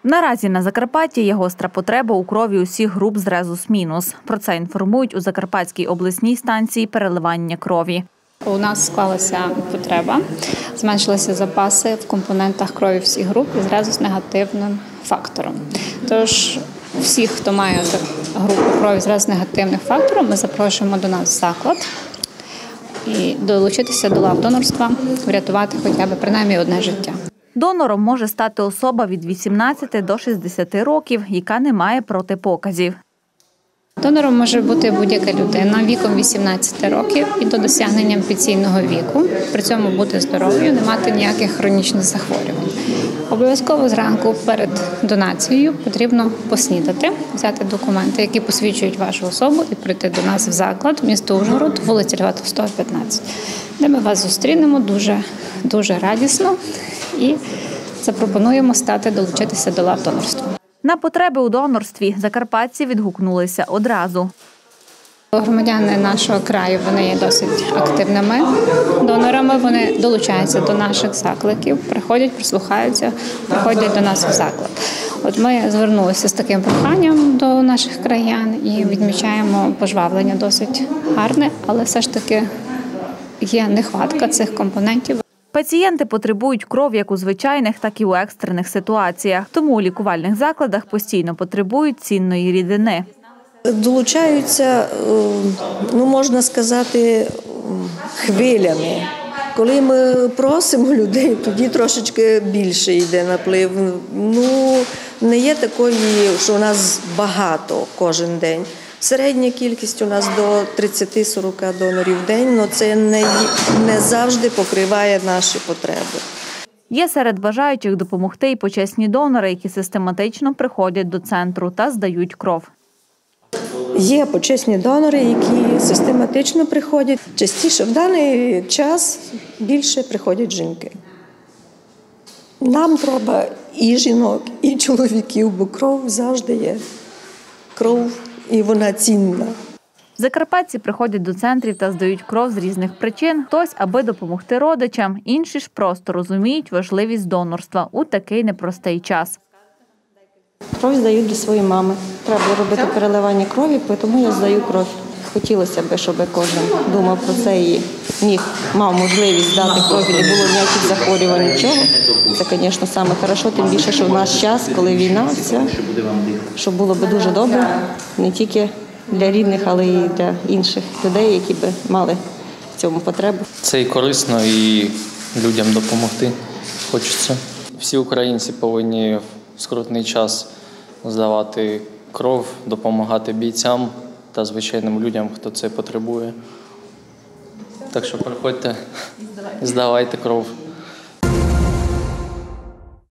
Наразі на Закарпатті є гостра потреба у крові усіх груп з резус-мінус. Про це інформують у Закарпатській обласній станції переливання крові. У нас склалася потреба, зменшилися запаси в компонентах крові всіх груп із резус-негативним фактором. Тож всіх, хто має групу крові з резус-негативним фактором, ми запрошуємо до нас в заклад і долучитися до лав донорства, врятувати хоча б принаймні одне життя. Донором може стати особа від 18 до 60 років, яка не має протипоказів. Донором може бути будь-яка людина віком 18 років і до досягнення пенсійного віку, при цьому бути здоровою, не мати ніяких хронічних захворювань. Обов'язково зранку перед донацією потрібно поснідати, взяти документи, які посвідчують вашу особу, і прийти до нас в заклад, місто Ужгород, вулиця Льва Толстого, 15, де ми вас зустрінемо дуже радісно і запропонуємо долучитися до лав донорства. На потреби у донорстві закарпатці відгукнулися одразу. Громадяни нашого краю, вони є досить активними донорами, вони долучаються до наших закликів, приходять, прислухаються, приходять до нас в заклад. От ми звернулися з таким проханням до наших краян і відмічаємо пожвавлення досить гарне, але все ж таки є нехватка цих компонентів. Пацієнти потребують кров як у звичайних, так і у екстрених ситуаціях. Тому у лікувальних закладах постійно потребують цінної рідини. Долучаються, можна сказати, хвилями. Коли ми просимо людей, тоді трошечки більше йде наплив. Не є такої, що у нас багато кожен день. Середня кількість у нас до 30-40 донорів в день, але це не завжди покриває наші потреби. Є серед бажаючих допомогти і почесні донори, які систематично приходять до центру та здають кров. Є почесні донори, які систематично приходять. Частіше в даний час більше приходять жінки. Нам треба і жінок, і чоловіків, бо кров завжди є. Кров, і вона цінна. Закарпатці приходять до центрів та здають кров з різних причин. Хтось, аби допомогти родичам, інші ж просто розуміють важливість донорства у такий непростий час. Кров здаю для своєї мами. Треба робити переливання крові, тому я здаю кров. Хотілося б, щоб кожен думав про це і мав можливість здати кров і не було ніяких захворювань, нічого. Це, звісно, саме краще, тим більше, що в наш час, коли війна, щоб було б дуже добре, не тільки для рідних, але й для інших людей, які б мали в цьому потребу. Це і корисно, і людям допомогти хочеться. Всі українці повинні в скрутний час здавати кров, допомагати бійцям та звичайним людям, хто це потребує. Так що приходьте, здавайте кров.